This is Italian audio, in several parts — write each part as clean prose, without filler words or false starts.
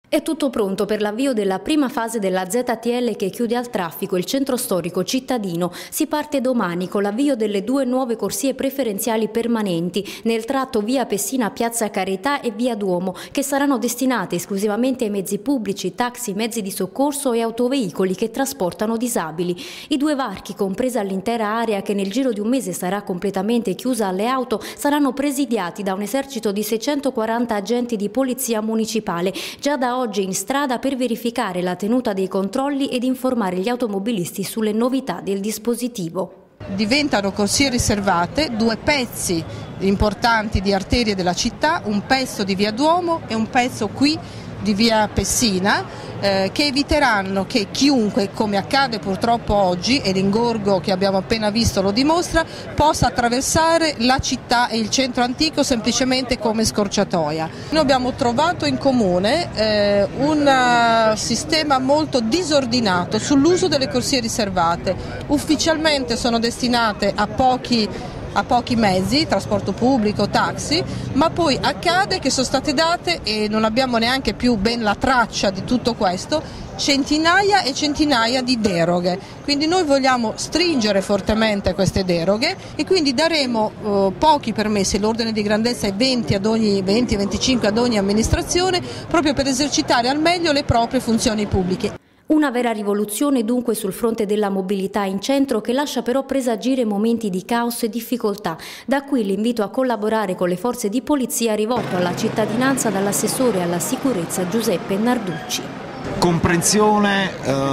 È tutto pronto per l'avvio della prima fase della ZTL che chiude al traffico il centro storico cittadino. Si parte domani con l'avvio delle 2 nuove corsie preferenziali permanenti nel tratto via Pessina Piazza Carità e via Duomo, che saranno destinate esclusivamente ai mezzi pubblici, taxi, mezzi di soccorso e autoveicoli che trasportano disabili. I 2 varchi, compresa l'intera area che nel giro di un mese sarà completamente chiusa alle auto, saranno presidiati da un esercito di 640 agenti di polizia municipale, già da oggi in strada per verificare la tenuta dei controlli ed informare gli automobilisti sulle novità del dispositivo. Diventano corsie riservate 2 pezzi importanti di arterie della città, un pezzo di via Duomo e un pezzo qui di via Pessina, che eviteranno che chiunque, come accade purtroppo oggi, e l'ingorgo che abbiamo appena visto lo dimostra, possa attraversare la città e il centro antico semplicemente come scorciatoia. Noi abbiamo trovato in comune un sistema molto disordinato sull'uso delle corsie riservate. Ufficialmente sono destinate a pochi mezzi, trasporto pubblico, taxi, ma poi accade che sono state date, e non abbiamo neanche più ben la traccia di tutto questo, centinaia e centinaia di deroghe. Quindi noi vogliamo stringere fortemente queste deroghe e quindi daremo pochi permessi, l'ordine di grandezza è 20-25 ad ogni amministrazione, proprio per esercitare al meglio le proprie funzioni pubbliche. Una vera rivoluzione dunque sul fronte della mobilità in centro, che lascia però presagire momenti di caos e difficoltà. Da qui l'invito a collaborare con le forze di polizia rivolto alla cittadinanza dall'assessore alla sicurezza Giuseppe Narducci. Comprensione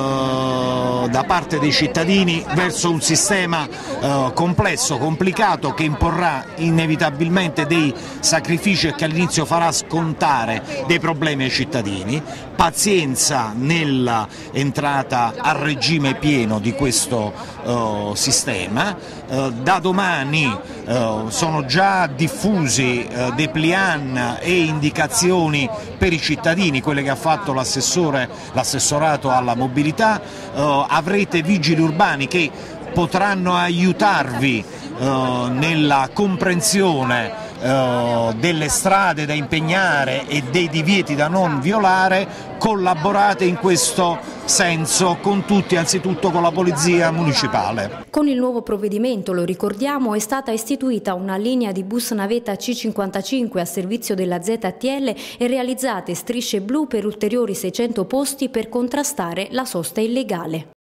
da parte dei cittadini verso un sistema complesso, complicato, che imporrà inevitabilmente dei sacrifici e che all'inizio farà scontare dei problemi ai cittadini, pazienza nell'entrata a regime pieno di questo sistema. Da domani sono già diffusi dépliant e indicazioni per i cittadini, quelle che ha fatto l'assessorato alla mobilità. Avrete vigili urbani che potranno aiutarvi nella comprensione delle strade da impegnare e dei divieti da non violare. Collaborate in questo senso con tutti, anzitutto con la Polizia Municipale. Con il nuovo provvedimento, lo ricordiamo, è stata istituita una linea di bus navetta C55 a servizio della ZTL e realizzate strisce blu per ulteriori 600 posti per contrastare la sosta illegale.